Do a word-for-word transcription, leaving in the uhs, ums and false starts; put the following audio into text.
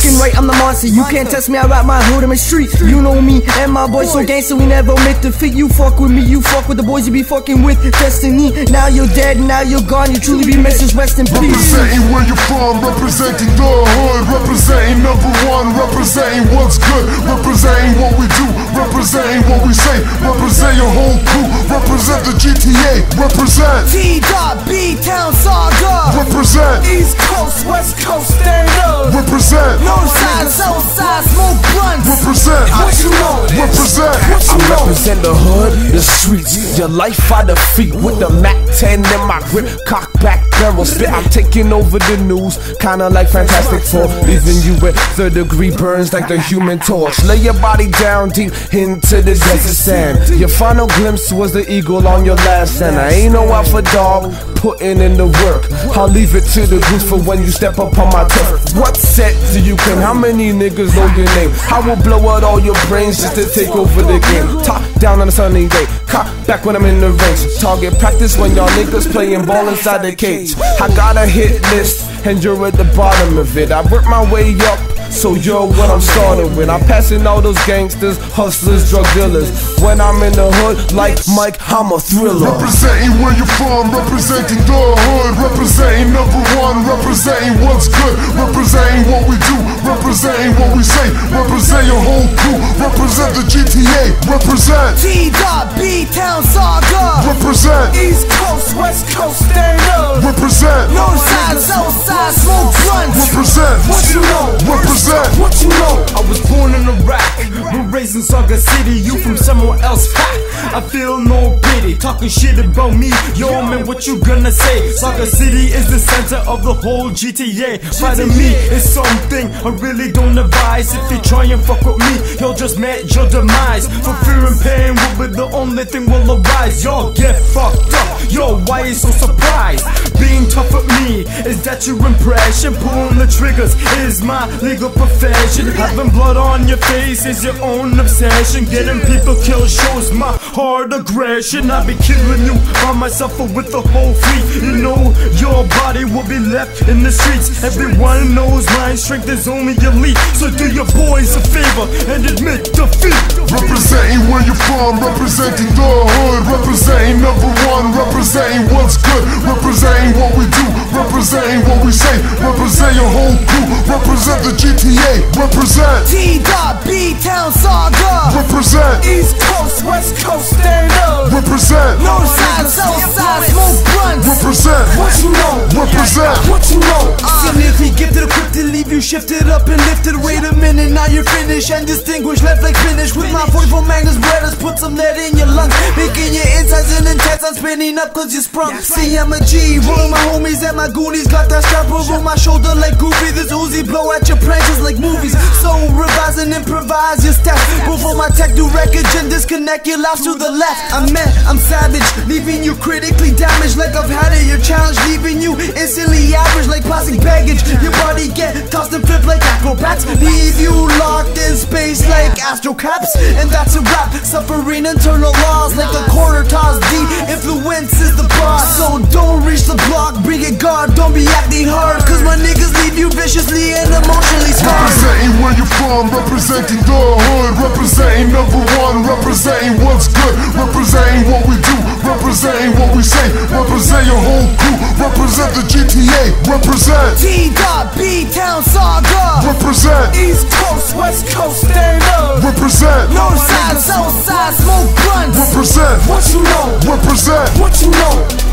Looking right, I'm the monster. You can't test me, I rap my hood in my street. You know me and my boys so gangster, we never admit defeat. You fuck with me, you fuck with the boys you be fucking with. Destiny, now you're dead, now you're gone. You truly be message, rest in peace. Representing where you're from, representing the hood, representing number one, representing what's good, representing what we do, representing what we say, represent your whole crew, represent the G T A, represent T.B Town Saga, represent East Coast, West Coast, stand up, represent North side, South side, smoke blunts, represent what you know, represent I represent the hood, the streets, your life I defeat with the Mac ten in my grip, cock back barrel spit. I'm taking over the news, kinda like Fantastic Four, leaving you with third degree burns like the Human Torch. Lay your body down deep into the desert sand. Your final glimpse was the eagle on your last stand. I ain't no alpha dog, putting in the work. I'll leave it to the group for when you step up on my turf. What set do you claim? How many niggas know your name? I will blow out all your brains just to take over the game. Top down on a sunny day, cock back when I'm in the range. Target practice when y'all niggas playing ball inside the cage. I got a hit list and you're at the bottom of it. I work my way up, so you're what I'm starting with. I'm passing all those gangsters, hustlers, drug dealers. When I'm in the hood, like Mike, I'm a thriller. Representing where you're from, representing the hood, representing number one, representing what's good, representing what we do, representing what we say, represent your whole crew, represent the G T A, represent T.B Town Saga, represent East Coast, West Coast, stand up, represent North side, South side, smoke blunts, represent what you know, represent what you know. I was born in Iraq, but raised in Saga City. You from somewhere else? Ha! I feel no pity. Talking shit about me, yo man, what you gonna say? Saga City is the center of the whole G T A. Fighting me is something I really don't advise. If you try and fuck with me, you'll just met your demise. For fear and pain will be the only thing will arise. Y'all get fucked up. Yo, why you so surprised? Being tough with me, is that your impression? Pulling the triggers is my legal profession. Having blood on your face is your own obsession. Getting people killed shows my hard aggression. I be killing you by myself or with the whole fleet. You know your body will be left in the streets. Everyone knows my strength is only elite. So do your boys a favor and admit defeat. Representing where you're from, representing the hood, representing number one, representing what's good, representing what we do, representing what we say, represent your whole crew, represent the G T A, represent T.B Town Saga, represent East Coast, West Coast, stand up, represent North side, South side, smoke blunts, represent what you know, represent what you know. Significantly gifted, equipped to leave you shifted up and lifted. Wait a minute, now you're finished and distinguished, left like finish. With my forty-four Magnus brothers, put some lead in your lungs, making your insides and intents. I'm spinning up cause you sprung. See, I'm a G, roll my homies and my goonies. Got that strap over my shoulder like Goofy. This Uzi blow at your pranks like movies. So revise and improvise your steps. Before my tech do wreckage and disconnect your lives to the left. I'm mad, I'm savage, leaving you critically damaged like I've had it. Your challenge, leaving you instantly average like plastic baggage. Your body get tossed and flipped like acrobats, leave you locked in space like astro caps. And that's a wrap, suffering internal laws like a quarter toss. D influence is the boss, so don't reach the block, bring it guard, don't be acting hard, cause my niggas leave you viciously and emotionally scarred. Representing where you're from, representing the hood, representing number one, representing what's good, representing what we do, representing what we say, represent your whole crew, represent the G T A, represent T.B Town Saga, represent East Coast, West Coast, stand up, represent North side, South side, smoke blunts, represent what you know, represent what you know.